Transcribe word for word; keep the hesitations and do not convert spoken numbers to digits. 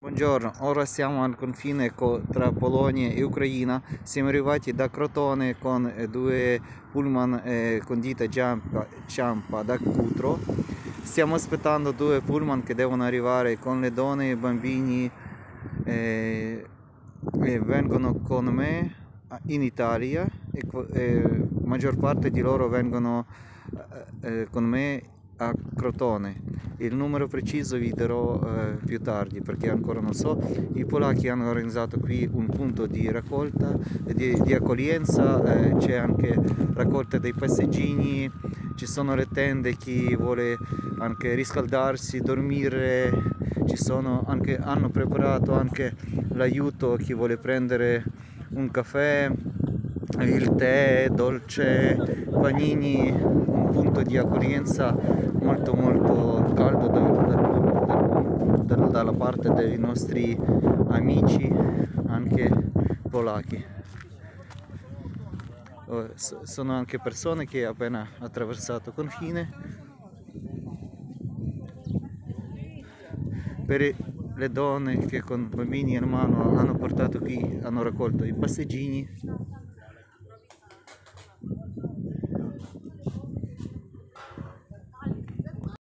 Buongiorno, ora siamo al confine co- tra Polonia e Ucraina. Siamo arrivati da Crotone con eh, due pullman eh, con ditta Ciampa, Ciampa da Cutro. Stiamo aspettando due pullman che devono arrivare con le donne e i bambini eh, e vengono con me in Italia e co- eh, maggior parte di loro vengono eh, eh, con me a Crotone. Il numero preciso vi darò eh, più tardi perché ancora non so. I polacchi hanno organizzato qui un punto di raccolta e di, di accoglienza, eh, c'è anche raccolta dei passeggini, ci sono le tende, chi vuole anche riscaldarsi, dormire, ci sono anche, hanno preparato anche l'aiuto a chi vuole prendere un caffè, il tè, dolce, panini, un punto di accoglienza molto molto caldo da, da, da, dalla parte dei nostri amici anche polacchi. Sono anche persone che hanno appena attraversato il confine. Per le donne che con bambini in mano hanno portato qui, hanno raccolto i passeggini.